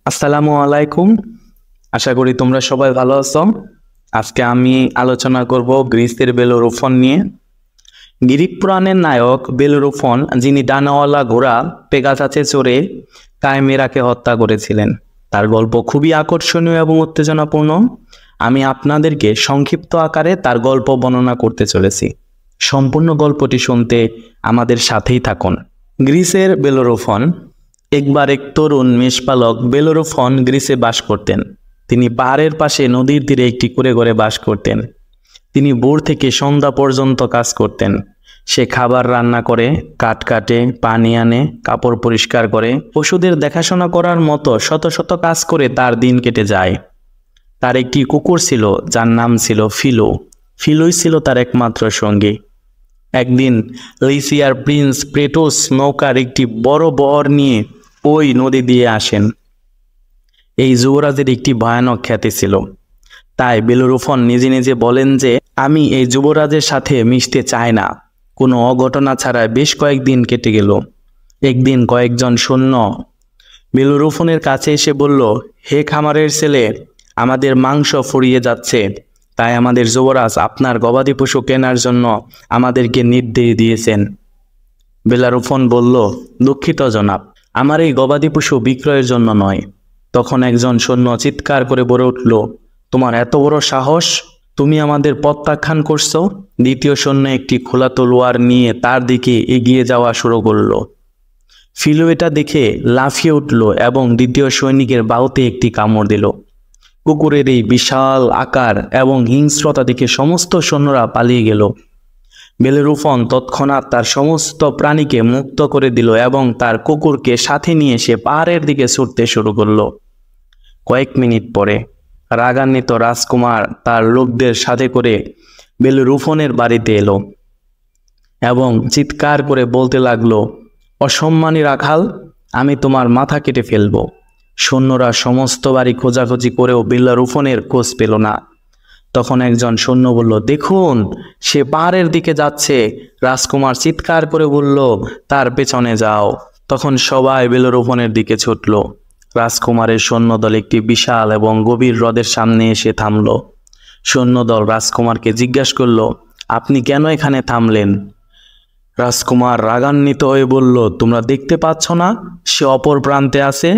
আসসালামু আলাইকুম। আশা করি তোমরা সবাই ভালো আছো। আজকে আমি আলোচনা করব গ্রিসের বেলোরোফন নিয়ে। গ্রিক পুরাণের নায়ক বেলোরোফন, যিনি ডানাওয়ালা ঘোড়া পেগাসাসে চড়ে কাইমেরাকে হত্যা করেছিলেন। তার গল্প খুবই আকর্ষণীয় এবং উত্তেজনাপূর্ণ। আমি আপনাদেরকে সংক্ষিপ্ত আকারে তার গল্প বর্ণনা করতে চলেছি। সম্পূর্ণ গল্পটি শুনতে আমাদের সাথেই থাকুন। গ্রিসের বেলোরোফন। একবার এক তরুণ মেষপালক বেলোরোফন গ্রিসে বাস করতেন। তিনি পাহাড়ের পাশে নদীর তীরে একটি কুঁড়ে ঘরে বাস করতেন। তিনি ভোর থেকে সন্ধ্যা পর্যন্ত কাজ করতেন। সে খাবার রান্না করে, কাঠ কাটে, পানি আনে, কাপড় পরিষ্কার করে, পশুদের দেখাশোনা করার মতো শত শত কাজ করে তার দিন কেটে যায়। তার একটি কুকুর ছিল যার নাম ছিল ফিলো। ফিলোই ছিল তার একমাত্র সঙ্গী। একদিন লিসিয়ার প্রিন্স প্রেটোস নৌকার একটি বড় বহর নিয়ে ওই নদী দিয়ে আসেন। এই যুবরাজের একটি ভয়ানক খ্যাতি ছিল। তাই বেলোরোফন নিজে নিজে বলেন যে, আমি এই যুবরাজের সাথে মিশতে চাই না। কোনো অঘটনা ছাড়া বেশ কয়েকদিন কেটে গেল। একদিন কয়েকজন সৈন্য বেলোরোফনের কাছে এসে বলল, হে খামারের ছেলে, আমাদের মাংস ফুরিয়ে যাচ্ছে, তাই আমাদের যুবরাজ আপনার গবাদি পশু কেনার জন্য আমাদেরকে নির্দেশ দিয়েছেন। বেলোরোফন বলল, দুঃখিত জনাব, আমার এই গবাদি পশু বিক্রয়ের জন্য নয়। তখন একজন সৈন্য চিৎকার করে বলে উঠল, তোমার এত বড় সাহস, তুমি আমাদের প্রত্যাখ্যান করছো? দ্বিতীয় সৈন্য একটি খোলা তলোয়ার নিয়ে তার দিকে এগিয়ে যাওয়া শুরু করলো। ফিলো এটা দেখে লাফিয়ে উঠল এবং দ্বিতীয় সৈনিকের বাহুতে একটি কামড় দিল। কুকুরের এই বিশাল আকার এবং হিংস্রতা দেখে সমস্ত সৈন্যরা পালিয়ে গেল। বেলোরোফন তৎক্ষণাৎ তার সমস্ত প্রাণীকে মুক্ত করে দিল এবং তার কুকুরকে সাথে নিয়ে সে পাহাড়ের দিকে ছুটতে শুরু করলো। কয়েক মিনিট পরে রাগান্বিত রাজকুমার তার লোকদের সাথে করে বেলোরোফনের বাড়িতে এলো এবং চিৎকার করে বলতে লাগলো, অসম্মানী রাখাল, আমি তোমার মাথা কেটে ফেলবো। সৈন্যরা সমস্ত বাড়ি খোঁজাখুঁজি করেও বেলোরোফনের খোঁজ পেল না। তখন একজন সৈন্য বলল, দেখুন, সে পাহাড়ের দিকে যাচ্ছে। রাজকুমার চিৎকার করে বলল, তার পেছনে যাও। তখন সবাই বেলোরোফনের দিকে ছুটল। রাজকুমারের সৈন্যদল একটি বিশাল এবং গভীর হ্রদের সামনে এসে থামল। সৈন্যদল রাজকুমারকে জিজ্ঞাসা করল, আপনি কেন এখানে থামলেন? রাজকুমার রাগান্বিত হয়ে বলল, তোমরা দেখতে পাচ্ছ না সে অপর প্রান্তে আছে?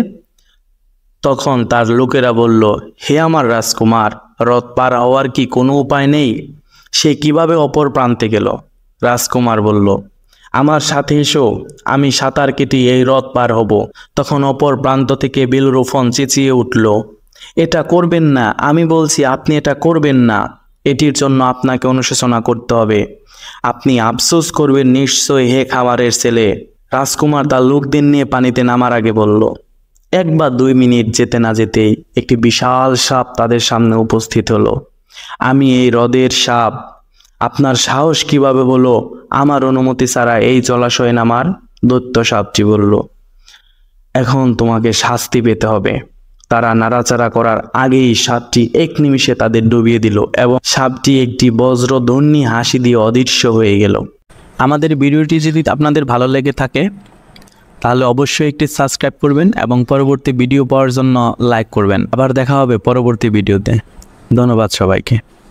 তখন তার লোকেরা বলল, হে আমার রাজকুমার, হ্রদ পার হওয়ার কি কোনো উপায় নেই? সে কিভাবে অপর প্রান্তে গেল? রাজকুমার বলল, আমার সাথে এসো, আমি সাঁতার কেটে এই হ্রদ পার হব। তখন অপর প্রান্ত থেকে বেলোরোফন চেঁচিয়ে উঠল, এটা করবেন না, আমি বলছি আপনি এটা করবেন না। এটির জন্য আপনাকে অনুশোচনা করতে হবে। আপনি আফসোস করবেন নিশ্চয়ই, হে খামারের ছেলে। রাজকুমার তার লোকদের নিয়ে পানিতে নামার আগে বলল। 1 বা 2 মিনিট যেতে না যেতেই একটি বিশাল সাপ তাদের সামনে উপস্থিত হলো। আমি এই হ্রদের সাপ, আপনার সাহস কিভাবে হলো আমার অনুমতি ছাড়া এই জলাশয়ে নামার? দৈত্য সাপটি বলল, এখন তোমাকে শাস্তি পেতে হবে। তারা নাড়াচাড়া করার আগেই সাপটি 1 নিমিষে তাদের ডুবিয়ে দিল এবং সাপটি একটি বজ্রধ্বনি হাসি দিয়ে অদৃশ্য হয়ে গেল। আমাদের ভিডিওটি যদি আপনাদের ভালো লেগে থাকে তাহলে অবশ্যই একটি সাবস্ক্রাইব করবেন এবং পরবর্তী ভিডিও পাওয়ার জন্য লাইক করবেন। আবার দেখা হবে পরবর্তী ভিডিওতে। ধন্যবাদ সবাইকে।